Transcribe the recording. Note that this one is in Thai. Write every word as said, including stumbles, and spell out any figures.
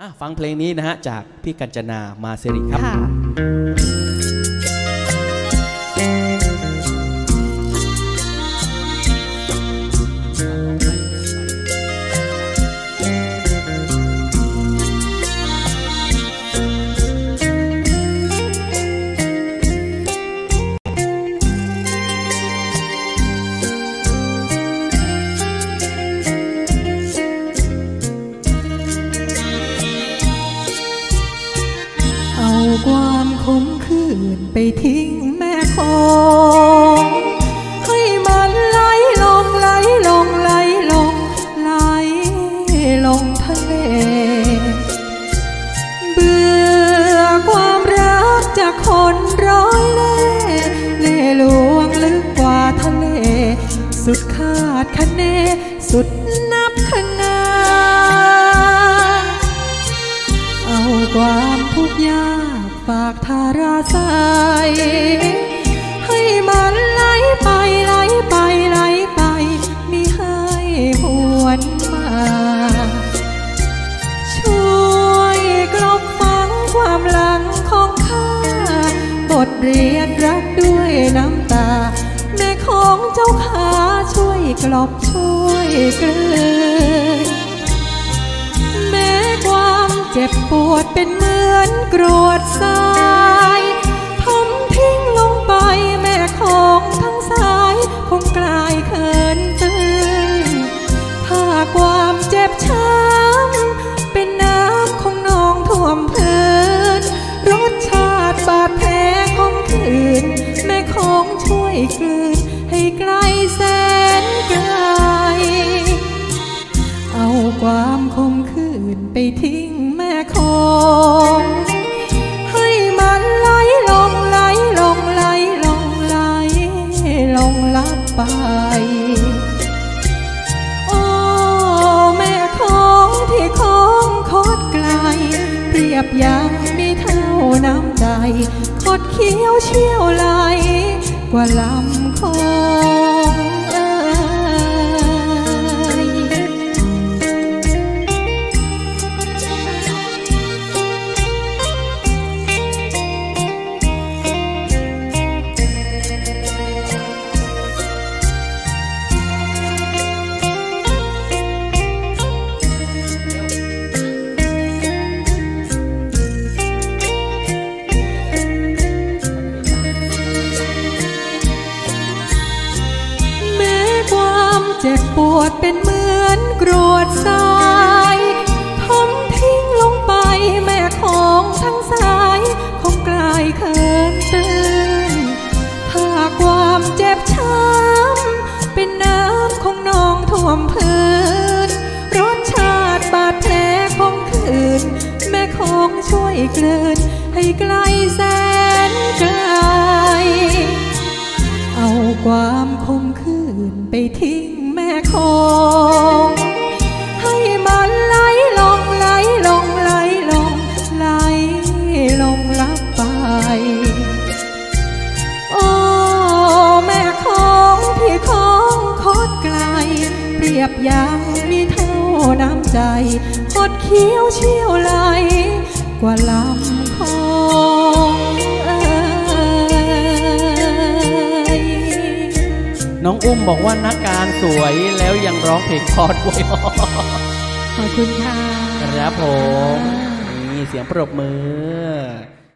ฟังเพลงนี้นะฮะจากพี่กัญจนามาสิริครับความขมขื่นไปทิ้งแม่คงให้มันไหลลงไหลลงไหลลงไหลลงทะเลเบื่อความรักจากคนร้อยเล่เล่ลวงลึกกว่าทะเลสุดคาดคะเนสุดนับคะนาเอาความทุกข์ยากฝากทาราใสให้มันไหลไปไหลไปไหลไปมิให้หวนมาช่วยกลบฝังความหลังของข้าบทเรียนรักด้วยน้ำตาแม่ของเจ้าขาช่วยกลบช่วยกลืนแม้ความเจ็บปวดเป็นเหมือนกรวดทรายทมทิ้งลงไปแม่ของทั้งสายคงกลายเขินตื้นถ้าความเจ็บช้ำเป็นน้ำของนองท่วมพื้นรสชาติบาดแผลของคืนแม่ของช่วยกลืนให้ไกลแสนไกลเอาความคมคืนไปทิ้งแม่คงให้มันไหลลงไหลลงไหลลงไหลลงลับไปโอ้แม่ของที่ของคดไกลเปรียบยังมีเท่าน้ำใจคดเคี้ยวเชี่ยวไหลกว่าลำคงเจ็บปวดเป็นเหมือนกรวดทรายทมทิ้งลงไปแม่ของทั้งสายคงกลายเขินตื้นถ้าความเจ็บช้ำเป็นน้ำของนองท่วมพื้นรสชาติบาดแผลของคืนแม่ของช่วยกลืนให้ไกลแสนไกลเอาความคมคืนไปทิ้งแม่คงให้มันไหลลงไหลลงไหลลงไหลลงลับไปโอ้แม่ของที่ของคดไกลเปรียบยังมีเท่าน้ำใจคดเคี้ยวเชี่ยวไหลกว่าลำคงน้องอุ้มบอกว่านักการสวยแล้วยังร้องเพลงพอด้วยขอบคุณค่ะครับผมนี่เสียงปรบมือ